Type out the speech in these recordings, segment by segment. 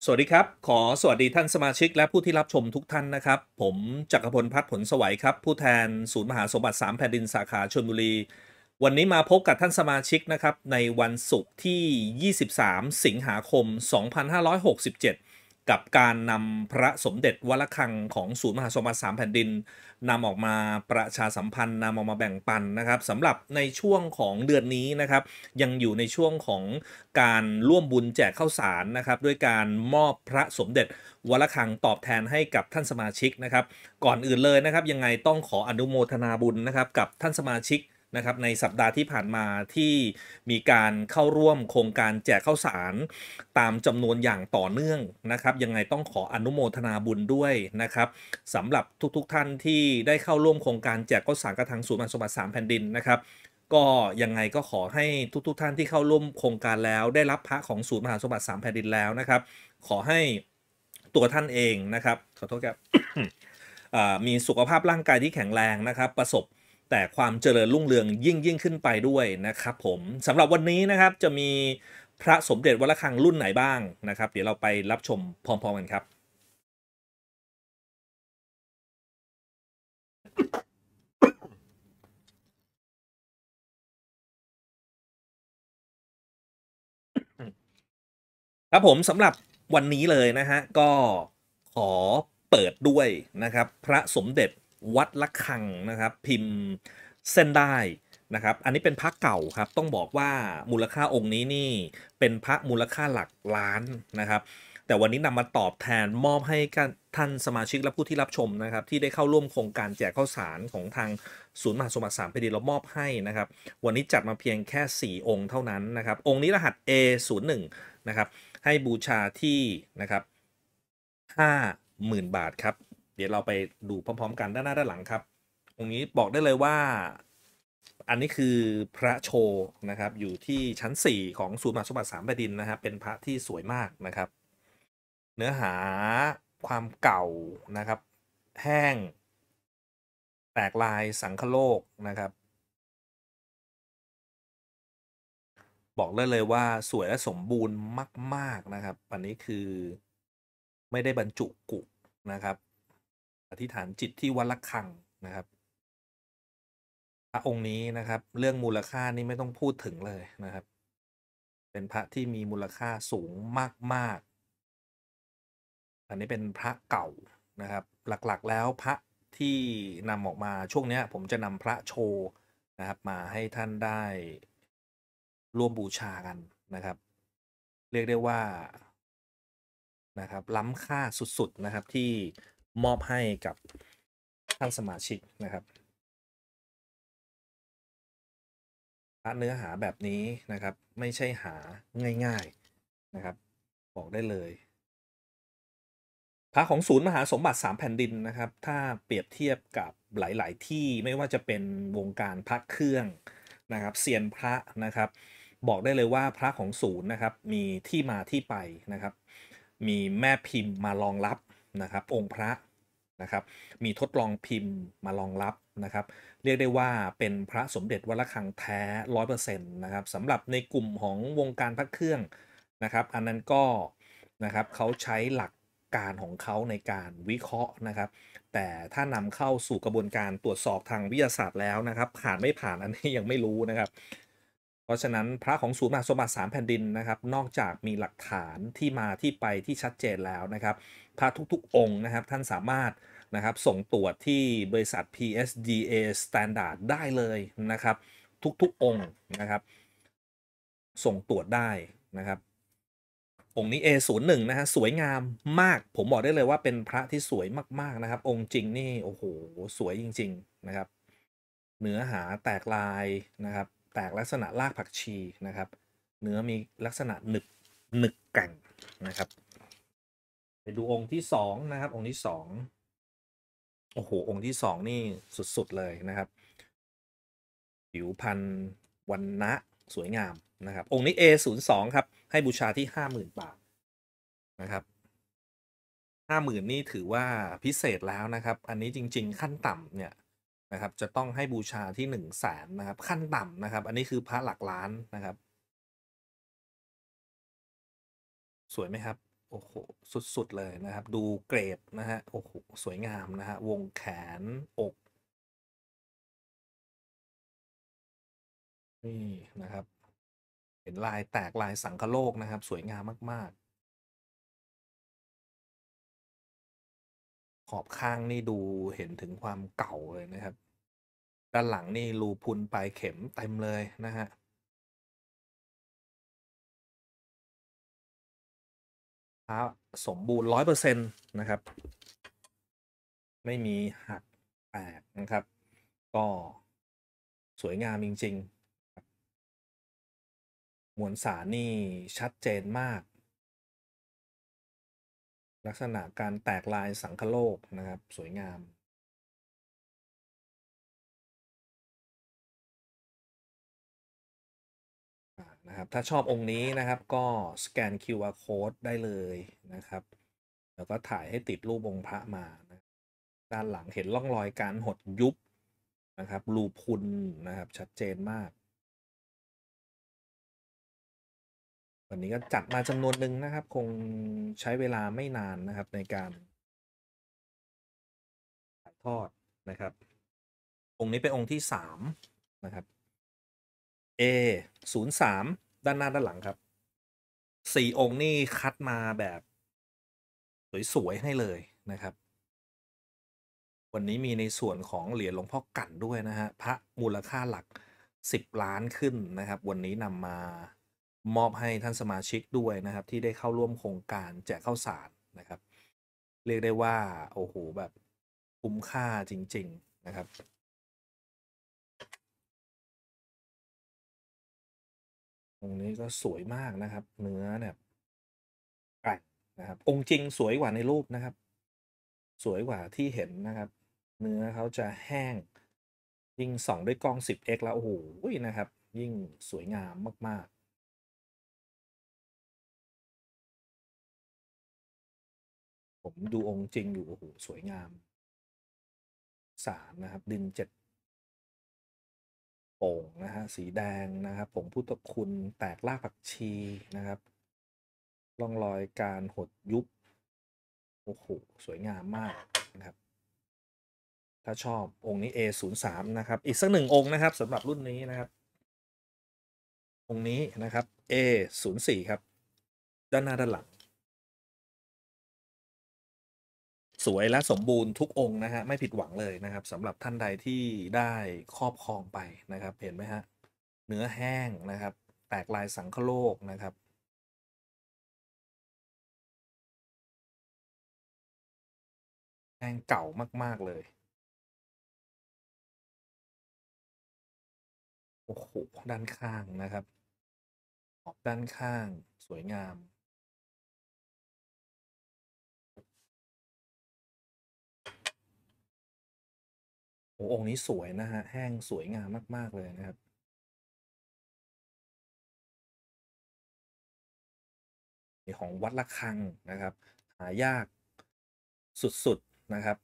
สวัสดีครับขอสวัสดีท่านสมาชิกและผู้ที่รับชมทุกท่านนะครับผมจักรพลพัฒน์ผลสวัยครับผู้แทนศูนย์มหาสมบัติ3แผ่นดินสาขาชลบุรีวันนี้มาพบกับท่านสมาชิกนะครับในวันศุกร์ที่23สิงหาคม2567กับการนำพระสมเด็จวัดระฆังของศูนย์มหาสมบัติ3แผ่นดินนำออกมาประชาสัมพันธ์นำออกมาแบ่งปันนะครับสำหรับในช่วงของเดือนนี้นะครับยังอยู่ในช่วงของการร่วมบุญแจกข้าวสารนะครับด้วยการมอบพระสมเด็จวัดระฆังตอบแทนให้กับท่านสมาชิกนะครับก่อนอื่นเลยนะครับยังไงต้องขออนุโมทนาบุญนะครับกับท่านสมาชิกนะครับในสัปดาห์ที่ผ่านมาที่มีการเข้าร่วมโครงการแจกข้าวสารตามจำนวนอย่างต่อเนื่องนะครับยังไงต้องขออนุโมทนาบุญด้วยนะครับสำหรับทุกท่านที่ได้เข้าร่วมโครงการแจกข้าวสารกระทางศูนย์มหาสมบัติ3แผ่นดินนะครับก็ยังไงก็ขอให้ทุกท่านที่เข้าร่วมโครงการแล้วได้รับพระของศูนย์มหาสมบัติ3แผ่นดินแล้วนะครับขอให้ตัวท่านเองนะครับขอโทษครับ มีสุขภาพร่างกายที่แข็งแรงนะครับประสบแต่ความเจริญรุ่งเรืองยิ่งขึ้นไปด้วยนะครับผมสำหรับวันนี้นะครับจะมีพระสมเด็จวัดระฆังรุ่นไหนบ้างนะครับเดี๋ยวเราไปรับชมพร้อมๆกันครับครับผมสำหรับวันนี้เลยนะฮะก็ขอเปิดด้วยนะครับพระสมเด็จวัดระฆังนะครับพิมพ์เส้นได้นะครับอันนี้เป็นพระเก่าครับต้องบอกว่ามูลค่าองค์นี้นี่เป็นพระมูลค่าหลักล้านนะครับแต่วันนี้นำมาตอบแทนมอบให้กับท่านสมาชิกและผู้ที่รับชมนะครับที่ได้เข้าร่วมโครงการแจกข้าวสารของทางศูนย์มหาสมบัติ3แผ่นดินเรามอบให้นะครับวันนี้จัดมาเพียงแค่4องค์เท่านั้นนะครับองค์นี้รหัส A01 นะครับให้บูชาที่นะครับ50,000 บาทครับเดี๋ยวเราไปดูพร้อมๆกันด้านหน้าด้านหลังครับองค์นี้บอกได้เลยว่าอันนี้คือพระโชว์นะครับอยู่ที่ชั้น4ของศูนย์มหาสมบัติ3แผ่นดินนะครับเป็นพระที่สวยมากนะครับเนื้อหาความเก่านะครับแห้งแตกลายสังคโลกนะครับบอกได้เลยว่าสวยและสมบูรณ์มากๆนะครับอันนี้คือไม่ได้บรรจุกุนะครับอธิษฐานจิตที่วัดระฆังนะครับพระองค์นี้นะครับเรื่องมูลค่านี่ไม่ต้องพูดถึงเลยนะครับเป็นพระที่มีมูลค่าสูงมากๆอันนี้เป็นพระเก่านะครับหลักๆแล้วพระที่นำออกมาช่วงนี้ผมจะนำพระโชว์นะครับมาให้ท่านได้ร่วมบูชากันนะครับเรียกได้ว่านะครับล้ำค่าสุดๆนะครับที่มอบให้กับท่านสมาชิกนะครับพระเนื้อหาแบบนี้นะครับไม่ใช่หาง่ายๆนะครับบอกได้เลย พระของศูนย์มหาสมบัติ3แผ่นดินนะครับถ้าเปรียบเทียบกับหลายๆที่ไม่ว่าจะเป็นวงการพระเครื่องนะครับเซียนพระนะครับบอกได้เลยว่าพระของศูนย์นะครับมีที่มาที่ไปนะครับมีแม่พิมพ์มารองรับนะครับองค์พระนะครับมีทดลองพิมพ์มารองรับนะครับเรียกได้ว่าเป็นพระสมเด็จวัดระฆังแท้100%นะครับสำหรับในกลุ่มของวงการพระเครื่องนะครับอันนั้นก็นะครับเขาใช้หลักการของเขาในการวิเคราะห์นะครับแต่ถ้านำเข้าสู่กระบวนการตรวจสอบทางวิทยาศาสตร์แล้วนะครับผ่านไม่ผ่านอันนี้ยังไม่รู้นะครับเพราะฉะนั้นพระของศูนย์มหาสมบัติ3แผ่นดินนะครับนอกจากมีหลักฐานที่มาที่ไปที่ชัดเจนแล้วนะครับพระทุกๆองค์นะครับท่านสามารถนะครับส่งตรวจที่บริษัท PSDA Standard ได้เลยนะครับทุกๆองค์นะครับส่งตรวจได้นะครับ องค์นี้ A01 นะฮะสวยงามมากผมบอกได้เลยว่าเป็นพระที่สวยมากๆนะครับองค์จริงนี่โอ้โหสวยจริงๆนะครับเนื้อหาแตกลายนะครับแตกลักษณะรากผักชีนะครับเนื้อมีลักษณะหนึบแกร่งนะครับไปดูองค์ที่2นะครับองค์ที่2โอ้โหองค์ที่2นี่สุดๆเลยนะครับผิวพรรณวรรณะสวยงามนะครับองค์นี้ A02 ครับให้บูชาที่50,000 บาทนะครับ 50,000นี่ถือว่าพิเศษแล้วนะครับอันนี้จริงๆขั้นต่ำเนี่ยนะครับจะต้องให้บูชาที่100,000นะครับขั้นต่ำนะครับอันนี้คือพระหลักล้านนะครับสวยไหมครับโอ้โหสุดๆเลยนะครับดูเกรดนะฮะโอ้โหสวยงามนะฮะวงแขนอกนี่นะครับเห็นลายแตกลายสังคโลกนะครับสวยงามมากๆขอบข้างนี่ดูเห็นถึงความเก่าเลยนะครับด้านหลังนี่รูพุนปลายเข็มเต็มเลยนะฮะพระสมบูรณ์100%นะครับไม่มีหักแตกนะครับก็สวยงามจริงๆมวลสารนี่ชัดเจนมากลักษณะการแตกลายสังคโลกนะครับสวยงามนะครับถ้าชอบองค์นี้นะครับก็สแกน QR Code ได้เลยนะครับแล้วก็ถ่ายให้ติดรูปองค์พระมานะด้านหลังเห็นร่องรอยการหดยุบนะครับรูพุนนะครับชัดเจนมากวันนี้ก็จัดมาจำนวนหนึ่งนะครับคงใช้เวลาไม่นานนะครับในการถ่ายทอดนะครับองค์นี้เป็นองค์ที่3นะครับ A03 ด้านหน้าด้านหลังครับ4องค์นี่คัดมาแบบสวยๆให้เลยนะครับวันนี้มีในส่วนของเหรียญหลวงพ่อกั่นด้วยนะฮะพระมูลค่าหลัก10 ล้านขึ้นนะครับวันนี้นำมามอบให้ท่านสมาชิกด้วยนะครับที่ได้เข้าร่วมโครงการแจกข้าวสารนะครับเรียกได้ว่าโอ้โหแบบคุ้มค่าจริงๆนะครับองค์นี้ก็สวยมากนะครับเนื้อเนี่ยแกร่งนะครับองค์จริงสวยกว่าในรูปนะครับสวยกว่าที่เห็นนะครับเนื้อเขาจะแห้งยิ่งส่องด้วยกล้อง 10x แล้วโอ้โหนะครับยิ่งสวยงามมากๆผมดูองค์จริงอยู่โอ้โหสวยงามสารนะครับดิน7โป่งนะฮะสีแดงนะครับผงพุทธคุณแตกรากผักชีนะครับร่องรอยการหดยุบโอ้โหสวยงามมากนะครับถ้าชอบองค์นี้ A03 นะครับอีกสัก1องค์นะครับสำหรับรุ่นนี้นะครับองค์นี้นะครับ A04 ครับด้านหน้าด้านหลังสวยและสมบูรณ์ทุกองค์นะฮะไม่ผิดหวังเลยนะครับสำหรับท่านใดที่ได้ครอบครองไปนะครับเห็นไหมฮะเนื้อแห้งนะครับแตกลายสังคโลกนะครับแห้งเก่ามากๆเลยโอ้โหด้านข้างนะครับขอบด้านข้างสวยงามโอ้องค์นี้สวยนะฮะแห้งสวยงามมากๆเลยนะครับนี่ของวัดระฆังนะครับหายากสุดๆนะครับ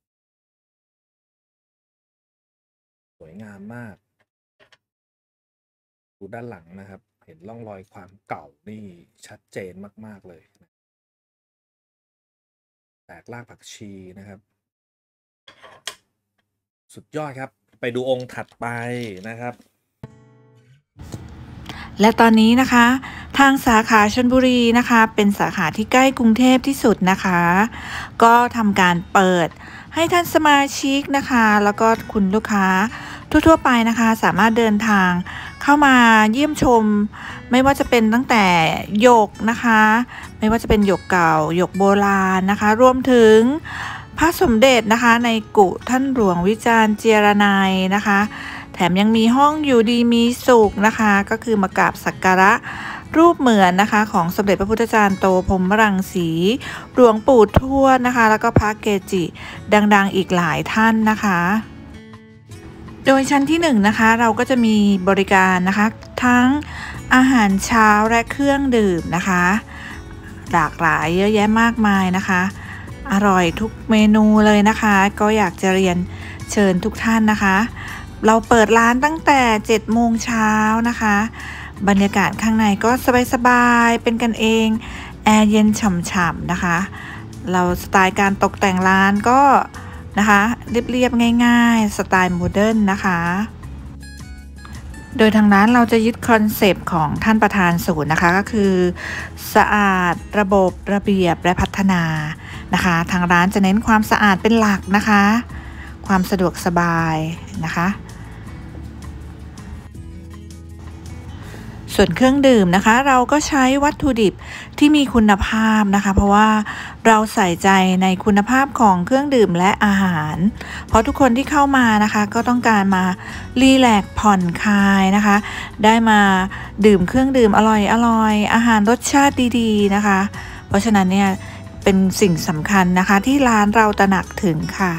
สวยงามมากดูด้านหลังนะครับเห็นร่องรอยความเก่านี่ชัดเจนมากๆเลยแตกรากผักชีนะครับสุดยอดครับไปดูองค์ถัดไปนะครับและตอนนี้นะคะทางสาขาชลบุรีนะคะเป็นสาขาที่ใกล้กรุงเทพที่สุดนะคะก็ทำการเปิดให้ท่านสมาชิกนะคะแล้วก็คุณลูกค้าทั่วๆไปนะคะสามารถเดินทางเข้ามาเยี่ยมชมไม่ว่าจะเป็นตั้งแต่หยกนะคะไม่ว่าจะเป็นหยกเก่าหยกโบราณนะคะรวมถึงพระสมเด็จนะคะในกุท่านหลวงวิจารณ์เจรนัยนะคะแถมยังมีห้องอยู่ดีมีสุขนะคะก็คือมากราบสักการะรูปเหมือนนะคะของสมเด็จพระพุทธจารย์โตพรหมรังสีหลวงปู่ทวดนะคะแล้วก็พระเกจิดังๆอีกหลายท่านนะคะโดยชั้นที่1นะคะเราก็จะมีบริการนะคะทั้งอาหารเช้าและเครื่องดื่มนะคะหลากหลายเยอะแยะมากมายนะคะอร่อยทุกเมนูเลยนะคะก็อยากจะเรียนเชิญทุกท่านนะคะเราเปิดร้านตั้งแต่7 โมงเช้านะคะบรรยากาศข้างในก็สบายๆเป็นกันเองแแอร์เย็นฉ่ำๆนะคะเราสไตล์การตกแต่งร้านก็นะคะเรียบๆง่ายๆสไตล์โมเดิร์นนะคะโดยทางร้านเราจะยึดคอนเซปต์ของท่านประธานศูนย์นะคะก็คือสะอาดระบบระเบียบและพัฒนานะคะทางร้านจะเน้นความสะอาดเป็นหลักนะคะความสะดวกสบายนะคะส่วนเครื่องดื่มนะคะเราก็ใช้วัตถุดิบที่มีคุณภาพนะคะเพราะว่าเราใส่ใจในคุณภาพของเครื่องดื่มและอาหารเพราะทุกคนที่เข้ามานะคะก็ต้องการมารีแลกซ์ผ่อนคลายนะคะได้มาดื่มเครื่องดื่มอร่อยอาหารรสชาติดีๆนะคะเพราะฉะนั้นเนี่ยเป็นสิ่งสำคัญนะคะที่ร้านเราตระหนักถึงค่ะ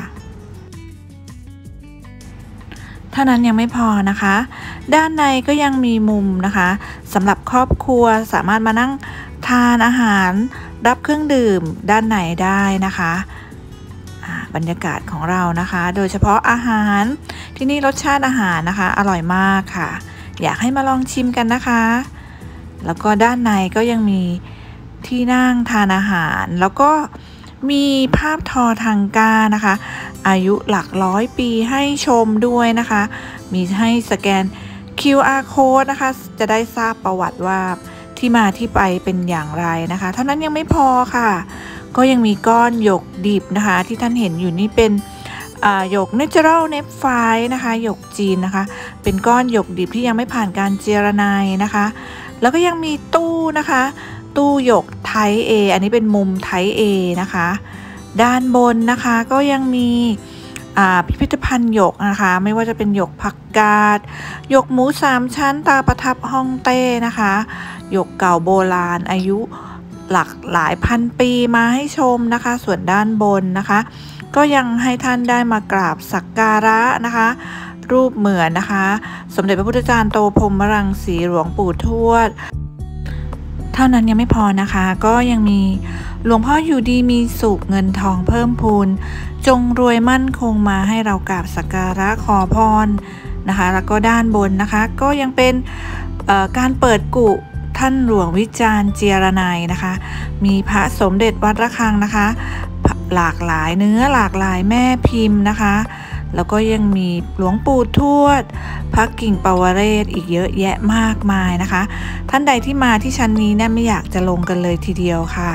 เท่านั้นยังไม่พอนะคะด้านในก็ยังมีมุมนะคะสำหรับครอบครัวสามารถมานั่งทานอาหารรับเครื่องดื่มด้านในได้นะคะบรรยากาศของเรานะคะโดยเฉพาะอาหารที่นี่รสชาติอาหารนะคะอร่อยมากค่ะอยากให้มาลองชิมกันนะคะแล้วก็ด้านในก็ยังมีที่นั่งทานอาหารแล้วก็มีภาพทอทังก้านะคะอายุหลัก100 ปีให้ชมด้วยนะคะมีให้สแกน QR code นะคะจะได้ทราบประวัติว่าที่มาที่ไปเป็นอย่างไรนะคะเท่านั้นยังไม่พอค่ะก็ยังมีก้อนหยกดิบนะคะที่ท่านเห็นอยู่นี่เป็นหยก Natural Nephrite นะคะหยกจีนนะคะเป็นก้อนหยกดิบที่ยังไม่ผ่านการเจรไนนะคะแล้วก็ยังมีตู้นะคะตู้หยกไทป์ A อันนี้เป็นมุมไทป์ A นะคะด้านบนนะคะก็ยังมีพิพิธภัณฑ์หยกนะคะไม่ว่าจะเป็นหยกผักกาดหยกหมู3 ชั้นตาประทับฮ่องเต้นะคะหยกเก่าโบราณอายุหลายพันปีมาให้ชมนะคะส่วนด้านบนนะคะก็ยังให้ท่านได้มากราบสักการะนะคะรูปเหมือนนะคะสมเด็จพระพุทธจารย์โตพรหมรังสีหลวงปู่ทวดเท่านั้นยังไม่พอนะคะก็ยังมีหลวงพ่ออยู่ดีมีสุขเงินทองเพิ่มพูนจงรวยมั่นคงมาให้เรากราบสักการะขอพรนะคะแล้วก็ด้านบนนะคะก็ยังเป็นการเปิดกุท่านหลวงวิจารณ์เจียรนัยนะคะมีพระสมเด็จวัดระฆังนะคะหลากหลายเนื้อหลากหลายแม่พิมพ์นะคะแล้วก็ยังมีหลวงปู่ทวดพระกิ่งปวเรศอีกเยอะแยะมากมายนะคะท่านใดที่มาที่ชั้นนี้เนี่ยไม่อยากจะลงกันเลยทีเดียวค่ะ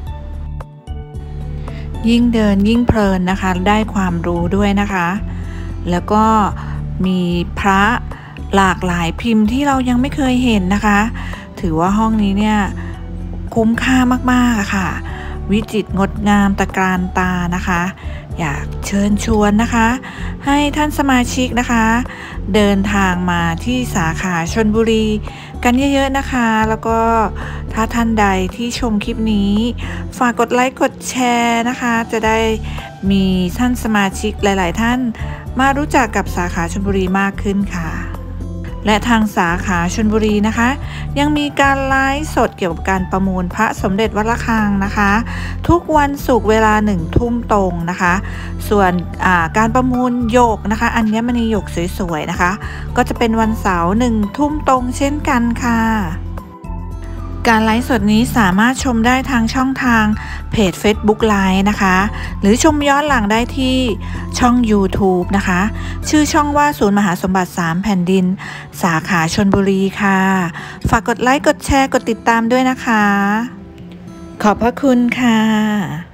ยิ่งเดินยิ่งเพลินนะคะได้ความรู้ด้วยนะคะแล้วก็มีพระหลากหลายพิมพ์ที่เรายังไม่เคยเห็นนะคะถือว่าห้องนี้เนี่ยคุ้มค่ามากๆค่ะวิจิตรงดงามตะการตานะคะอยากเชิญชวนนะคะให้ท่านสมาชิกนะคะเดินทางมาที่สาขาชลบุรีกันเยอะๆนะคะแล้วก็ถ้าท่านใดที่ชมคลิปนี้ฝากกดไลค์กดแชร์นะคะจะได้มีท่านสมาชิกหลายๆท่านมารู้จักกับสาขาชลบุรีมากขึ้นค่ะและทางสาขาชลบุรีนะคะยังมีการไลฟ์สดเกี่ยวกับการประมูลพระสมเด็จวัดระฆังนะคะทุกวันศุกร์เวลา1 ทุ่มตรงนะคะส่วนการประมูลหยกนะคะอัญมณีหยกสวยๆนะคะก็จะเป็นวันเสาร์1 ทุ่มตรงเช่นกันค่ะการไลฟ์สดนี้สามารถชมได้ทางช่องทางเพจ Facebook Live นะคะหรือชมย้อนหลังได้ที่ช่อง YouTube นะคะชื่อช่องว่าศูนย์มหาสมบัติ3 แผ่นดินสาขาชลบุรีค่ะฝากกดไลค์กดแชร์กดติดตามด้วยนะคะขอบพระคุณค่ะ